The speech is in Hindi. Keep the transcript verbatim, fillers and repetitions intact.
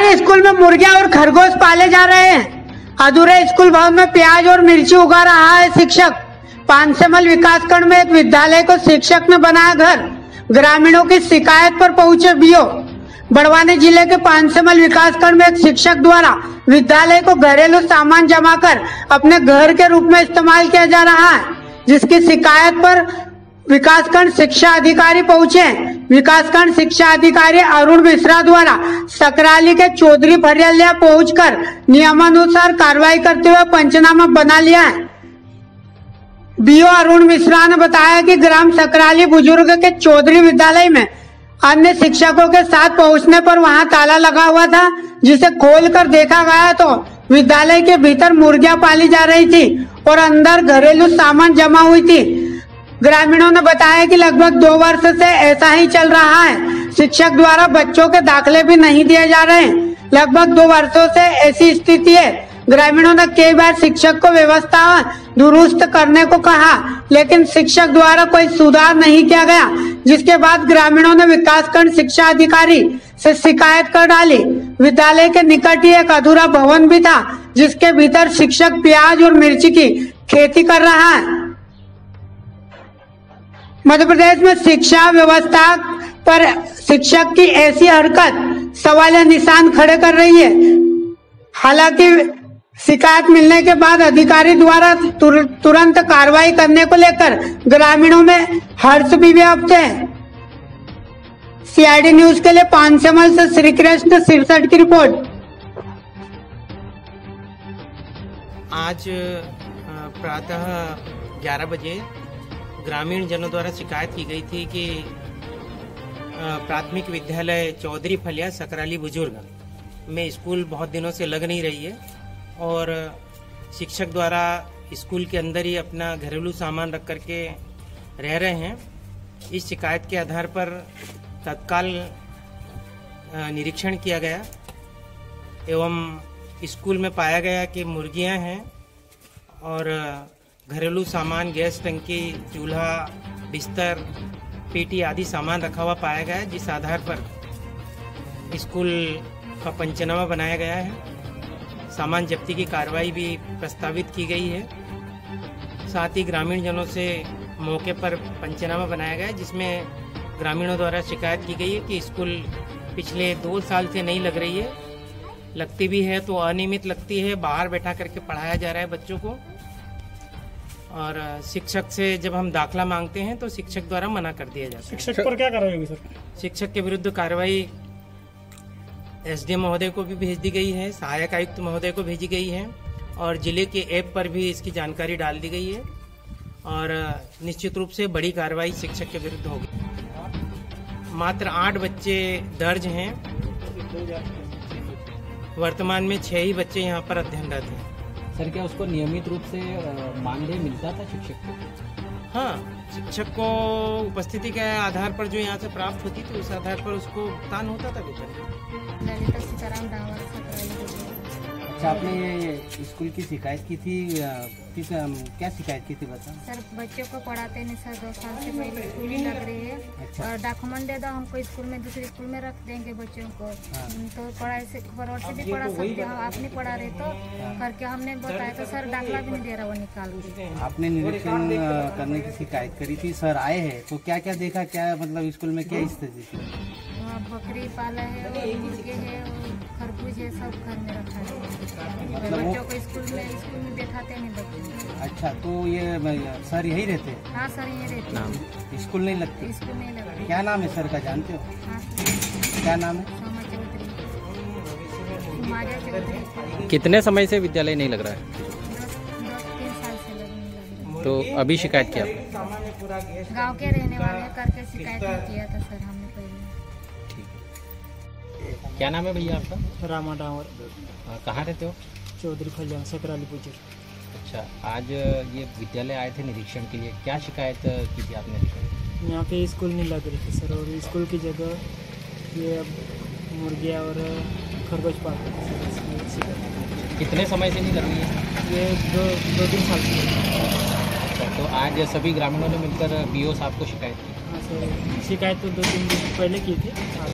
अधूरे स्कूल में मुर्गियां और खरगोश पाले जा रहे हैं। अधूरे स्कूल भवन में प्याज और मिर्ची उगा रहा है शिक्षक। पानसेमल विकासखंड में एक विद्यालय को शिक्षक ने बनाया घर। ग्रामीणों की शिकायत पर पहुंचे बीओ। बड़वानी जिले के पानसेमल विकासखंड में एक शिक्षक द्वारा विद्यालय को घरेलू सामान जमा कर अपने घर के रूप में इस्तेमाल किया जा रहा है, जिसकी शिकायत पर विकासखंड शिक्षा अधिकारी पहुंचे। विकासखंड शिक्षा अधिकारी अरुण मिश्रा द्वारा सकराली के चौधरी फरियालिया पहुंचकर नियमानुसार कार्रवाई करते हुए पंचनामा बना लिया है। बीओ अरुण मिश्रा ने बताया कि ग्राम सकराली बुजुर्ग के चौधरी विद्यालय में अन्य शिक्षकों के साथ पहुंचने पर वहां ताला लगा हुआ था, जिसे खोलकर देखा गया तो विद्यालय के भीतर मुर्गियां पाली जा रही थी और अंदर घरेलू सामान जमा हुई थी। ग्रामीणों ने बताया कि लगभग दो वर्ष से ऐसा ही चल रहा है। शिक्षक द्वारा बच्चों के दाखिले भी नहीं दिए जा रहे हैं। लगभग दो वर्षों से ऐसी स्थिति है। ग्रामीणों ने कई बार शिक्षक को व्यवस्था दुरुस्त करने को कहा, लेकिन शिक्षक द्वारा कोई सुधार नहीं किया गया, जिसके बाद ग्रामीणों ने विकासखंड शिक्षा अधिकारी से शिकायत कर डाली। विद्यालय के निकट ही एक अधूरा भवन भी था, जिसके भीतर शिक्षक प्याज और मिर्ची की खेती कर रहा है। मध्य प्रदेश में शिक्षा व्यवस्था पर शिक्षक की ऐसी हरकत सवालिया निशान खड़े कर रही है। हालांकि शिकायत मिलने के बाद अधिकारी द्वारा तुर, तुरंत कार्रवाई करने को लेकर ग्रामीणों में हर्ष भी व्याप्त है। सीआईडी न्यूज के लिए पानसेमल से श्री कृष्ण सिरसठ की रिपोर्ट। आज प्रातः ग्यारह बजे ग्रामीण जनों द्वारा शिकायत की गई थी कि प्राथमिक विद्यालय चौधरी फलिया सकराली बुजुर्ग में स्कूल बहुत दिनों से लग नहीं रही है और शिक्षक द्वारा स्कूल के अंदर ही अपना घरेलू सामान रख करके रह रहे हैं। इस शिकायत के आधार पर तत्काल निरीक्षण किया गया एवं स्कूल में पाया गया कि मुर्गियां हैं और घरेलू सामान, गैस टंकी, चूल्हा, बिस्तर, पेटी आदि सामान रखा हुआ पाया गया, जिस आधार पर स्कूल का पंचनामा बनाया गया है। सामान जब्ती की कार्रवाई भी प्रस्तावित की गई है। साथ ही ग्रामीण जनों से मौके पर पंचनामा बनाया गया है, जिसमें ग्रामीणों द्वारा शिकायत की गई है कि स्कूल पिछले दो साल से नहीं लग रही है, लगती भी है तो अनियमित लगती है, बाहर बैठा करके पढ़ाया जा रहा है बच्चों को। और शिक्षक से जब हम दाखला मांगते हैं तो शिक्षक द्वारा मना कर दिया जाता है। शिक्षक पर क्या कार्रवाई होगी सर? शिक्षक के विरुद्ध कार्रवाई एसडीएम महोदय को भी भेज दी गई है, सहायक आयुक्त महोदय को भेजी गई है और जिले के ऐप पर भी इसकी जानकारी डाल दी गई है और निश्चित रूप से बड़ी कार्रवाई शिक्षक के विरुद्ध होगी। मात्र आठ बच्चे दर्ज हैं। वर्तमान में छह ही बच्चे यहाँ पर अध्ययनरत हैं। सर, क्या उसको नियमित रूप से मानदेय मिलता था शिक्षक को? हाँ, शिक्षक को उपस्थिति के आधार पर जो यहाँ से प्राप्त होती थी उस आधार पर उसको भुगतान होता था वेतन। अच्छा, आपने स्कूल की शिकायत की थी, किस क्या शिकायत की थी बता? सर, बच्चों को पढ़ाते नहीं सर, दो साल से पहले स्कूल ही लग रही है। अच्छा। और डॉक्यूमेंट दे दो हमको, स्कूल में दूसरे स्कूल में रख देंगे बच्चों को। हाँ। तो पढ़ाई से फरवरी से भी पढ़ा सकते हैं, आप नहीं पढ़ा रहे तो हाँ। करके हमने बताया तो सर दाखला भी नहीं दे रहा वो निकाल के। आपने निरीक्षण करने की शिकायत करी थी, सर आए हैं तो क्या क्या देखा, क्या मतलब स्कूल में क्या स्थिति थी? बकरी पाला है और मुर्गे है और खरबूज है, सब घर में रखा है। मतलब बच्चों को स्कूल में स्कूल में बैठाते नहीं बच्चे। अच्छा, तो ये सर यही रहते हैं? हाँ सर, यही रहते हैं। स्कूल नहीं लगते? स्कूल नहीं लगते। क्या नाम है सर का, जानते हो? हाँ, क्या नाम है? सोमा चौधरी, कुमारिया चौधरी। कितने समय से विद्यालय नहीं लग रहा है? दस तीन साल से लग तो अभी शिकायत किया? गाँव के रहने वाले करके शिकायत नहीं किया था सर हमने पहले। क्या नाम है भैया आपका? रामा डावर। कहाँ रहते हो? चौधरी फलिया सकराली बुजुर्ग। अच्छा, आज ये विद्यालय आए थे निरीक्षण के लिए, क्या शिकायत की थी आपने? यहाँ पे स्कूल नहीं लग रही थी सर, और स्कूल की जगह ये मुर्गियाँ और खरगोश पालते थे। कितने समय से नहीं लग रही है? ये दो दो तीन साल से। अच्छा, तो आज सभी ग्रामीणों ने मिलकर बीओ साहब को शिकायत की? हाँ सर, शिकायत तो दो तीन दिन पहले की थी।